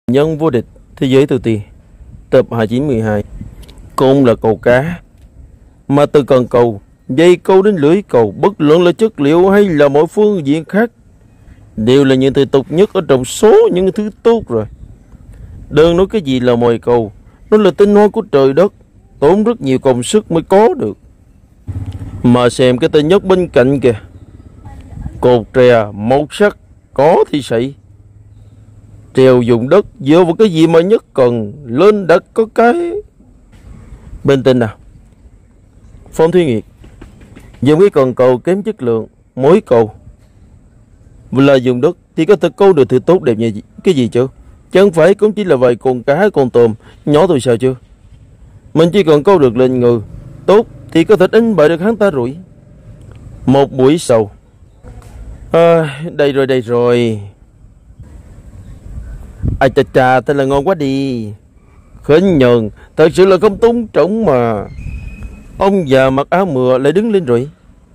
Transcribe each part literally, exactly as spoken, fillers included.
Nhân vô địch thế giới tu tiên tập hai chín mười hai. Côn là cầu cá, mà từ cần cầu, dây câu đến lưỡi cầu, bất luận là chất liệu hay là mọi phương diện khác, đều là những từ tục nhất ở trong số những thứ tốt rồi. Đừng nói cái gì là mồi cầu, nó là tinh hoa của trời đất, tốn rất nhiều công sức mới có được. Mà xem cái tên nhóc bên cạnh kìa, cột trè một sắc có thì sậy, trèo dùng đất dựa vào cái gì mà nhất cần lên đất có cái. Bên tên nào? Phong Thủy Nghiệt dùng cái cần cầu kém chất lượng, mỗi cầu là dùng đất thì có thể câu được thứ tốt đẹp như cái gì chứ? Chẳng phải cũng chỉ là vài con cá con tôm nhỏ thôi sao chứ? Mình chỉ cần câu được lên ngư tốt thì có thể đánh bại được hắn ta rồi. Một buổi sau, à, đây rồi đây rồi. Ai chà chà, thật là ngon quá đi. Khến Nhờn thật sự là không tôn trọng mà. Ông già mặc áo mưa lại đứng lên rồi.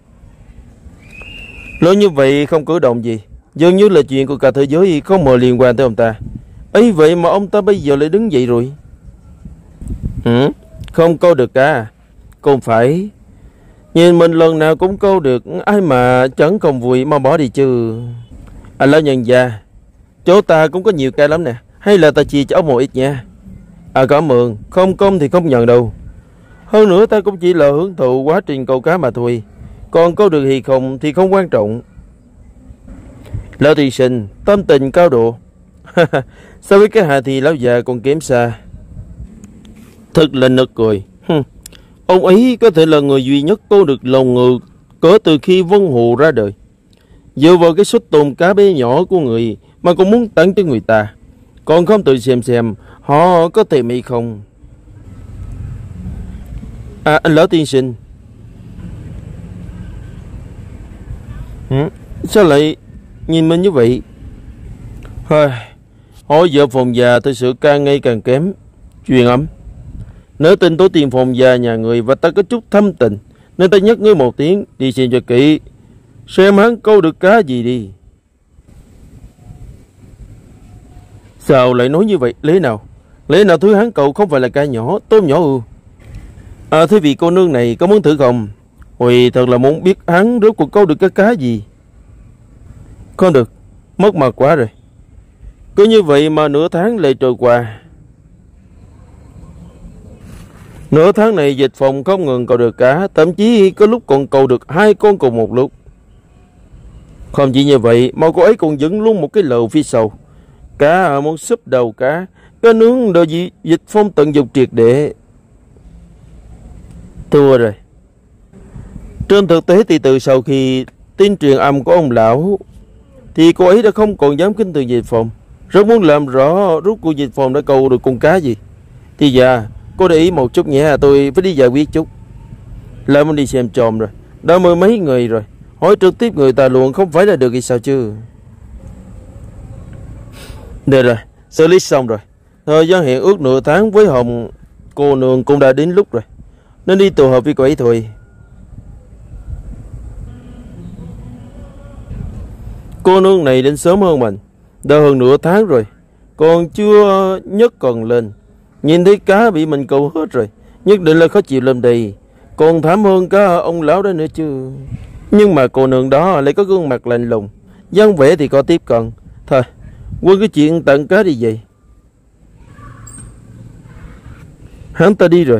Nói như vậy không cử động gì, dường như là chuyện của cả thế giới không mờ liên quan tới ông ta. Ấy vậy mà ông ta bây giờ lại đứng dậy rồi. Ừ, không câu được cả. Không phải. Nhìn mình lần nào cũng câu được, ai mà chẳng không vui mà bỏ đi chứ. Anh lão nhân già, chỗ ta cũng có nhiều cây lắm nè, hay là ta chia cho ông một ít nha. À cảm ơn, không công thì không nhận đâu. Hơn nữa ta cũng chỉ là hưởng thụ quá trình câu cá mà thôi, còn câu được hay không thì không quan trọng. Lão tiên sinh tâm tình cao độ. So với cái hạ thì lão già còn kém xa. Thật là nực cười. Ông ấy có thể là người duy nhất câu được lòng ngừ cỡ từ khi Vân Hồ ra đời. Dựa vào cái suất tôm cá bé nhỏ của người mà còn muốn tặng cho người ta, còn không tự xem xem họ có tìm hay không. À, anh lão tiên sinh. Ừ, sao lại nhìn mình như vậy? Hỏi vợ phòng già thật sự càng ngày càng kém. Truyền âm, nếu tin tố tiền phòng già nhà người và ta có chút thâm tình, nên ta nhắc ngươi một tiếng đi xem cho kỹ, xem hắn câu được cá gì đi. Sao lại nói như vậy? Lẽ nào Lẽ nào thứ hắn câu không phải là cá nhỏ, tôm nhỏ ư? À, thế vị cô nương này có muốn thử không? Ôi, thật là muốn biết hắn rốt cuộc câu được cái cá gì. Không được, mất mặt quá rồi. Cứ như vậy mà nửa tháng lại trôi qua. Nửa tháng này dịch phòng không ngừng câu được cá, thậm chí có lúc còn câu được hai con cùng một lúc. Không chỉ như vậy mà cô ấy còn dẫn luôn một cái lầu phía sau. Cá món súp đầu cá, cá nướng đồ gì dịch phong tận dụng triệt để. Thua rồi. Trên thực tế thì từ sau khi tin truyền âm của ông lão thì cô ấy đã không còn dám kính thường dịch phòng, rất muốn làm rõ rốt cuộc dịch phòng đã câu được con cá gì. Thì dạ, cô để ý một chút nhé, tôi phải đi giải quyết chút. Lại muốn đi xem trộm rồi, đã mười mấy người rồi, hỏi trực tiếp người ta luôn không phải là được thì sao chứ. Được rồi, xử lý xong rồi. Thời gian hẹn ước nửa tháng với Hồng cô nương cũng đã đến lúc rồi, nên đi tụ họp với cô ấy thôi. Cô nương này đến sớm hơn mình, đã hơn nửa tháng rồi, còn chưa nhấc cần lên. Nhìn thấy cá bị mình câu hết rồi, nhất định là khó chịu lên đây, còn thảm hơn cả ông lão đó nữa chứ. Nhưng mà cô nương đó lại có gương mặt lạnh lùng, dáng vẻ thì có tiếp cận. Thôi, quên cái chuyện tặng cá đi vậy. Hắn ta đi rồi.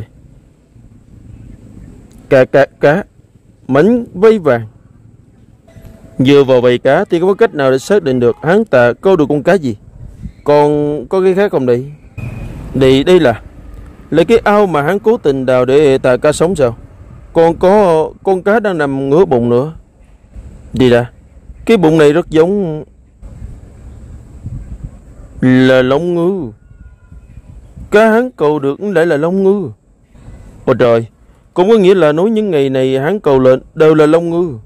Cá cá cá mảnh vây vàng. Dựa vào bầy cá thì không có cách nào để xác định được hắn ta câu được con cá gì. Còn có cái khác không đây? Đây, đây là Lấy cái ao mà hắn cố tình đào để thả cá sống sao? Còn có con cá đang nằm ngửa bụng nữa. Đi ra, cái bụng này rất giống là lông ngư. Cá hắn cầu được lại là lông ngư. Ôi trời, cũng có nghĩa là nói những ngày này hắn cầu lên đều là lông ngư.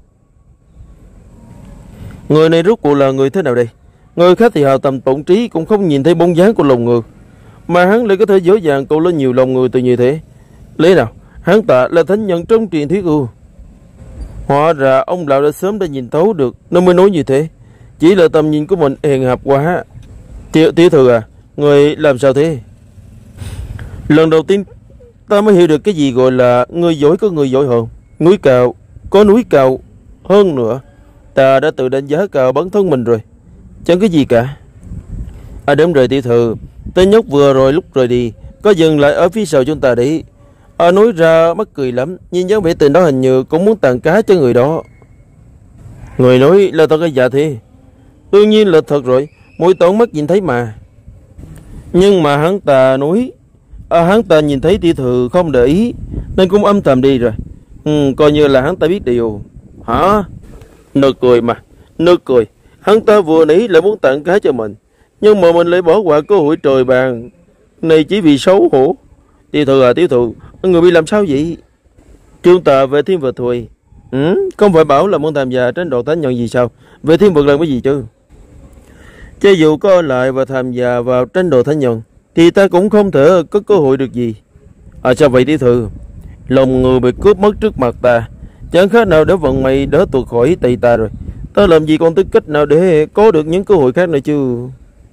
Người này rốt cuộc là người thế nào đây? Người khác thì hào tầm tổn trí cũng không nhìn thấy bóng dáng của lông ngư, mà hắn lại có thể dễ dàng câu lên nhiều lông ngư từ như thế. Lẽ nào hắn ta là thánh nhân trong truyền thuyết ư? Hóa ra ông lão đã sớm đã nhìn thấu được, nó mới nói như thế. Chỉ là tầm nhìn của mình hèn hạp quá. Tiểu, tiểu thư à, Người làm sao thế? Lần đầu tiên ta mới hiểu được cái gì gọi là người giỏi có người giỏi hơn. Núi cao có núi cao hơn nữa. Ta đã tự đánh giá cao bản thân mình rồi. Chẳng cái gì cả. À đúng rồi tiểu thư, tên nhóc vừa rồi lúc rời đi có dừng lại ở phía sau chúng ta đấy. À, nói ra mắc cười lắm. Nhìn dáng vẻ tên đó hình như cũng muốn tặng cá cho người đó. Người nói là thật hay giả thế? Đương nhiên là thật rồi. Mỗi tổn mắt nhìn thấy mà. Nhưng mà hắn ta nói à, hắn ta nhìn thấy tiểu thư không để ý nên cũng âm thầm đi rồi. Ừ, coi như là hắn ta biết điều. Hả? Nực cười mà. Nực cười. Hắn ta vừa nãy là muốn tặng cá cho mình, nhưng mà mình lại bỏ qua cơ hội trời bàn này chỉ vì xấu hổ. Tiểu thư à tiểu thư, người bị làm sao vậy? Chúng ta về thiên vực thôi. Ừ, không phải bảo là muốn tham gia tranh đoạt thánh nhân gì sao? Về thiên vực làm cái gì chứ? Cho dù có ở lại và tham gia vào tranh đoạt thánh nhân thì ta cũng không thể có cơ hội được gì. À sao vậy tiểu thư? Lòng người bị cướp mất trước mặt ta, chẳng khác nào để vận may đỡ tuột khỏi tay ta rồi. Ta làm gì còn tư cách nào để có được những cơ hội khác nữa chứ?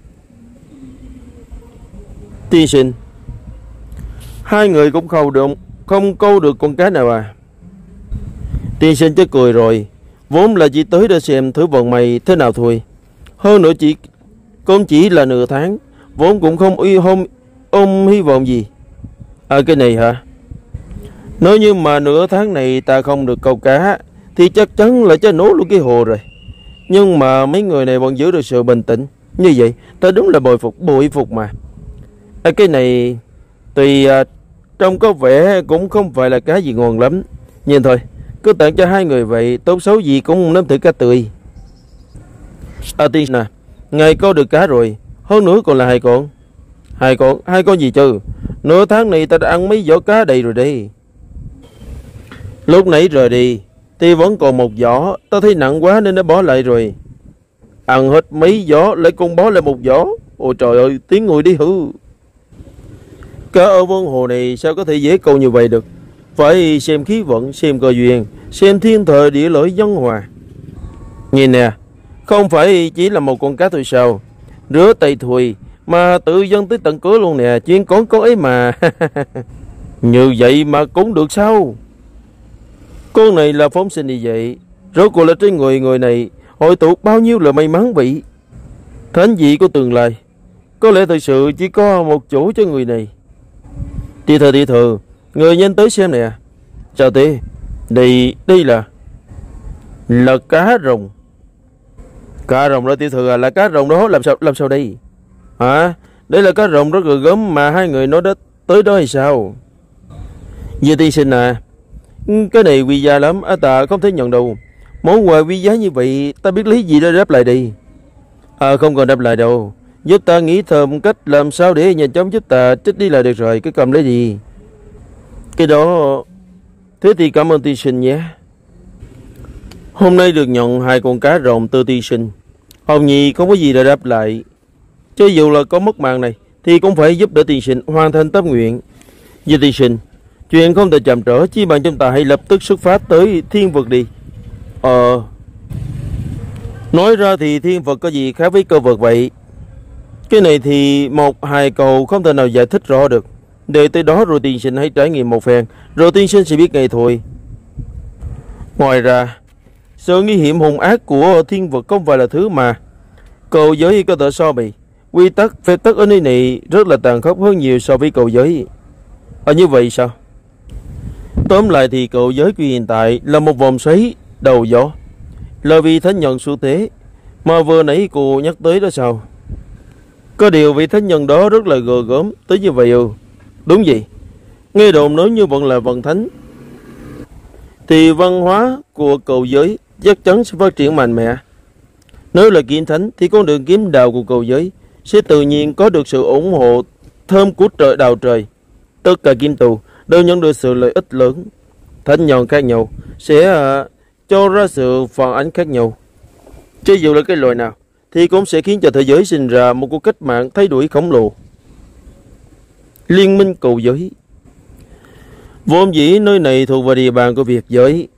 Tiên sinh, hai người cũng không được, không câu được con cá nào à? Tiên sinh chứ cười rồi, vốn là chỉ tới để xem thử vận may thế nào thôi. Hơn nữa chỉ cũng chỉ là nửa tháng, vốn cũng không uy hôm ôm hy vọng gì. À cái này hả? Nếu như mà nửa tháng này ta không được câu cá thì chắc chắn là cho nổ luôn cái hồ rồi. Nhưng mà mấy người này vẫn giữ được sự bình tĩnh. Như vậy ta đúng là bội phục, bội phục mà. À, cái này tuy à, trông có vẻ cũng không phải là cá gì ngon lắm. Nhìn thôi, cứ tặng cho hai người vậy, tốt xấu gì cũng nếm thử cá tươi. À tiên nè, ngày câu được cá rồi, hơn nữa còn là hai con. Hai con, hai con gì chứ? Nửa tháng này ta đã ăn mấy vỏ cá đầy rồi đây. Lúc nãy rời đi thì vẫn còn một vỏ, ta thấy nặng quá nên đã bỏ lại rồi. Ăn hết mấy vỏ lại còn bỏ lại một vỏ. Ôi trời ơi, tiếng người đi hư. Cá ở vân hồ này sao có thể dễ câu như vậy được? Phải xem khí vận, xem cơ duyên, xem thiên thời địa lợi nhân hòa. Nhìn nè, không phải chỉ là một con cá thôi sao? Rửa tay thùi mà tự dâng tới tận cửa luôn nè. Chuyên con con ấy mà. Như vậy mà cũng được sao? Con này là phóng sinh như vậy, rốt cuộc là trên người người này hội tụ bao nhiêu là may mắn vậy? Thánh vị của tương lai có lẽ thực sự chỉ có một chỗ cho người này. Tiểu thư, tiểu thư, người nhanh tới xem nè. Chào thế, đây đây là là cá rồng. Cá rồng đó tiểu thư à? Là cá rồng đó làm sao làm sao đây? Hả? Đây là cá rồng rất là gớm mà hai người nói đó tới đó hay sao? Như tiên sinh à, cái này quý giá lắm, à, ta không thể nhận đâu. Món quà quý giá như vậy ta biết lấy gì để đáp lại đây? À không cần đáp lại đâu, giúp ta nghĩ thầm cách làm sao để nhanh chóng giúp ta trích đi là được rồi. Cứ cầm lấy gì. Cái đó. Thế thì cảm ơn tiên sinh nhé. Hôm nay được nhận hai con cá rồng từ tiên sinh, Hồng Nhi không có gì để đáp lại. Cho dù là có mất mạng này thì cũng phải giúp đỡ tiên sinh hoàn thành tâm nguyện. Vì tiên sinh, chuyện không thể chậm trễ, chỉ bằng chúng ta hãy lập tức xuất phát tới thiên vực đi. Ờ Nói ra thì thiên vực có gì khác với cơ vực vậy? Cái này thì một hai câu không thể nào giải thích rõ được. Để tới đó rồi tiên sinh hãy trải nghiệm một phen, rồi tiên sinh sẽ biết ngay thôi. Ngoài ra, sự nguy hiểm hung ác của thiên vực không phải là thứ mà cầu giới có thể so bì. Quy tắc phép tắc ở nơi này rất là tàn khốc hơn nhiều so với cầu giới. Ở như vậy sao? Tóm lại thì cầu giới của hiện tại là một vòng xoáy đầu gió, là vì thánh nhân xu thế mà vừa nãy cô nhắc tới đó sao? Có điều vị thánh nhân đó rất là gờ gớm tới như vậy ừ. Đúng vậy. Nghe đồn nói như vẫn là vận thánh thì văn hóa của cầu giới chắc chắn sẽ phát triển mạnh mẽ. Nếu là kiếm thánh thì con đường kiếm đạo của cầu giới sẽ tự nhiên có được sự ủng hộ thơm của trời đạo trời. Tất cả kiếm tù đều nhận được sự lợi ích lớn. Thánh nhân khác nhau sẽ uh, cho ra sự phản ánh khác nhau. Cho dù là cái loại nào thì cũng sẽ khiến cho thế giới sinh ra một cuộc cách mạng thay đổi khổng lồ. Liên minh cầu giới vốn dĩ nơi này thuộc vào địa bàn của Việt giới,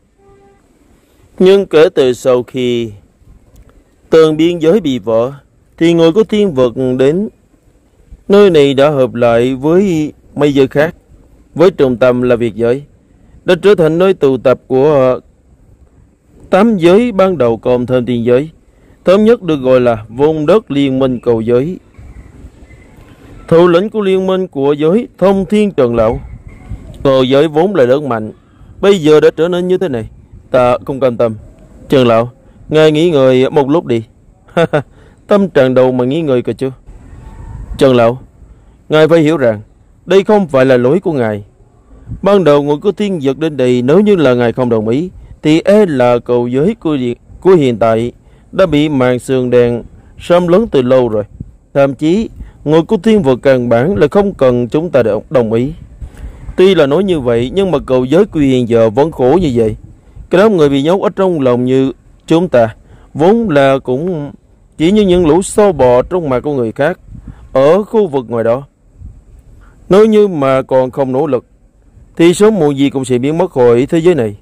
nhưng kể từ sau khi tường biên giới bị vỡ thì người của thiên vực đến Nơi này đã hợp lại với mấy giới khác, với trung tâm là Việt giới, đã trở thành nơi tụ tập của tám giới ban đầu cộng thêm tiên giới. Thống nhất được gọi là vùng đất liên minh cầu giới. Thủ lĩnh của liên minh của giới Thông Thiên Trần Lão. Cầu giới vốn là lớn mạnh, bây giờ đã trở nên như thế này, ta không cam tâm. Trần Lão, ngài nghỉ ngơi một lúc đi. Tâm trạng đầu mà nghỉ ngơi cơ chứ. Trần Lão, ngài phải hiểu rằng đây không phải là lỗi của ngài. Ban đầu người của thiên vật đến đây, nếu như là ngài không đồng ý thì e là cầu giới của, của hiện tại đã bị màn sườn đèn xâm lấn từ lâu rồi. Thậm chí người của thiên vật căn bản là không cần chúng ta đồng ý. Tuy là nói như vậy, nhưng mà cầu giới của hiện giờ vẫn khổ như vậy. Cái đám người bị nhốt ở trong lòng như chúng ta vốn là cũng chỉ như những lũ sâu bò trong mặt của người khác ở khu vực ngoài đó. Nếu như mà còn không nỗ lực thì sớm muộn gì cũng sẽ biến mất khỏi thế giới này.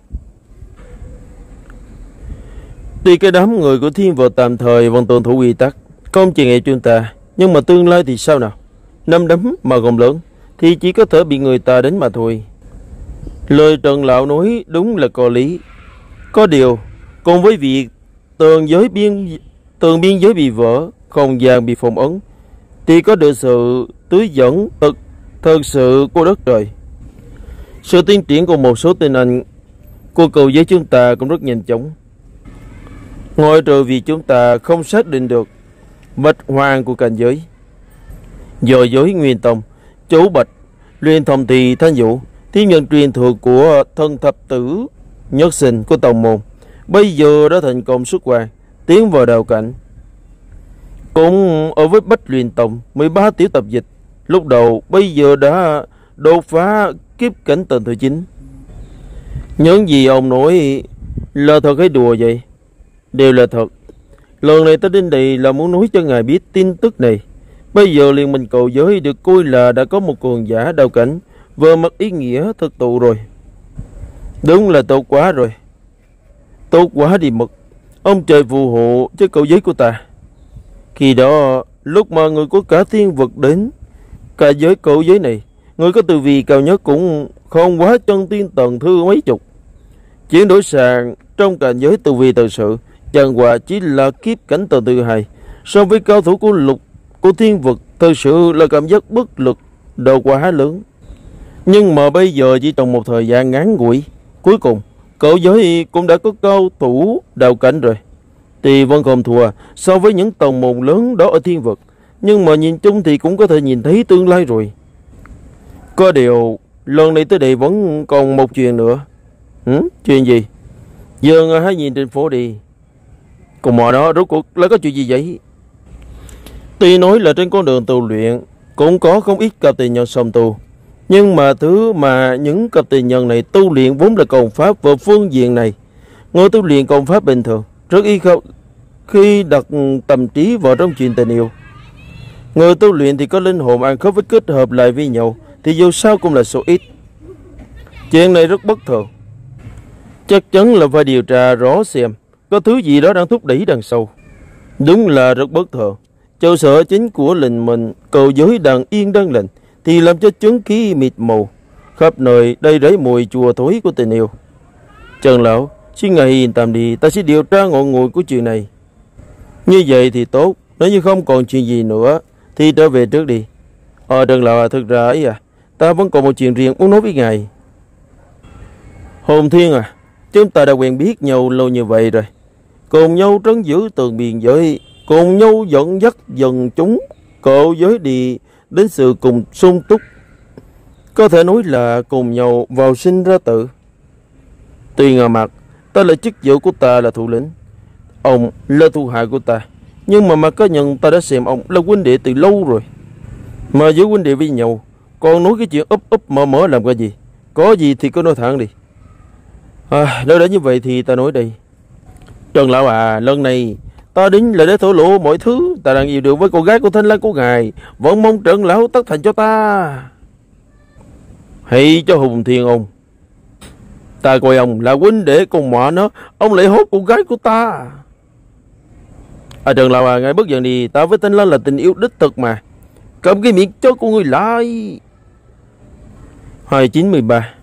Tuy cái đám người của thiên vật tạm thời vẫn tuân thủ quy tắc, không chèn ép chúng ta, nhưng mà tương lai thì sao nào? Năm đấm mà gồng lớn thì chỉ có thể bị người ta đánh mà thôi. Lời Trần Lão nói đúng là có lý. Có điều, cùng với việc tường giới biên tường biên giới bị vỡ, không gian bị phong ấn, thì có được sự tưới dẫn thực thật sự của đất trời. Sự tiến triển của một số tình hình của cầu giới chúng ta cũng rất nhanh chóng. Ngoại trừ vì chúng ta không xác định được bạch hoàng của cảnh giới. Do giới Nguyên Tông, Chú Bạch, Liên Thông Tỳ Thanh Vũ, thiên nhân truyền thừa của thân thập tử nhất sinh của tông môn, bây giờ đã thành công xuất quan, tiến vào đạo cảnh. Cũng ở với Bách Liên Tông, mười ba tiểu tập dịch, lúc đầu bây giờ đã đột phá kiếp cảnh tầng thứ chín. Những gì ông nói là thật hay đùa vậy? Đều là thật. Lần này tới đến đây là muốn nói cho ngài biết tin tức này. Bây giờ liên minh cầu giới được coi là đã có một cường giả đạo cảnh, vừa mặt ý nghĩa thực tụ rồi. Đúng là tốt quá rồi. Tốt quá đi mất. Ông trời phù hộ cho cầu giới của ta. Khi đó, lúc mà người có cả thiên vực đến cả giới cầu giới này, người có tu vi cao nhất cũng không quá chân tiên tầng thứ mấy chục. Chuyển đổi sang trong cảnh giới tu vi thật sự chẳng qua chỉ là kiếp cảnh tầng thứ hai. So với cao thủ của lục của thiên vực, thật sự là cảm giác bất lực đầu quá lớn. Nhưng mà bây giờ chỉ trong một thời gian ngắn ngủi, cuối cùng cậu giới cũng đã có cao thủ đạo cảnh rồi. Thì vẫn không thua so với những tông môn lớn đó ở thiên vực, nhưng mà nhìn chung thì cũng có thể nhìn thấy tương lai rồi. Có điều lần này tới đây vẫn còn một chuyện nữa. Ừ? Chuyện gì? Dương hãy nhìn trên phố đi. Cùng mọi đó rốt cuộc là có chuyện gì vậy? Tuy nói là trên con đường tu luyện cũng có không ít cặp tình nhân song tu, nhưng mà thứ mà những cặp tình nhân này tu luyện vốn là công pháp vào phương diện này. Người tu luyện công pháp bình thường rất ít khi đặt tâm trí vào trong chuyện tình yêu. Người tu luyện thì có linh hồn ăn khớp với kết hợp lại với nhau thì dù sao cũng là số ít. Chuyện này rất bất thường. Chắc chắn là phải điều tra rõ xem có thứ gì đó đang thúc đẩy đằng sau. Đúng là rất bất thường. Trụ sở chính của linh mình cầu giới đang yên đang lành thì làm cho chứng khí mịt mù, khắp nơi đầy rẫy mùi chua thối của tình yêu. Trần Lão, xin ngài yên tâm đi, ta sẽ điều tra ngọn nguồn của chuyện này. Như vậy thì tốt. Nếu như không còn chuyện gì nữa thì trở về trước đi. Ờ Trần Lão à, thực ra ấy à, ta vẫn còn một chuyện riêng muốn nói với ngài. Hồn Thiên à, chúng ta đã quen biết nhau lâu như vậy rồi, cùng nhau trấn giữ tường biên giới, cùng nhau dẫn dắt dần chúng cộ giới đi đến sự cùng sung túc, có thể nói là cùng nhau vào sinh ra tử. Tuy ngờ mặt ta là chức vụ của ta là thủ lĩnh, ông là thuộc hạ của ta, nhưng mà mặt cá nhân ta đã xem ông là huynh đệ từ lâu rồi. Mà giữa huynh đệ với nhau còn nói cái chuyện ấp ấp mở mở làm cái gì? Có gì thì cứ nói thẳng đi. À, nếu đã như vậy thì ta nói đây. Trần Lão à, lần này ta đến là để thổ lộ mọi thứ ta đang yêu đương với cô gái của Thanh Lan của ngài, vẫn mong Trần Lão tất thành cho ta. Hãy cho Hùng Thiên ông, ta coi ông là huynh đệ cùng mọ nó, ông lại hốt cô gái của ta. À Trần Lão à, ngài bất giận đi, ta với Thanh Lan là tình yêu đích thực mà. Cầm cái miệng chó của ngươi lại. Hai chín mười ba.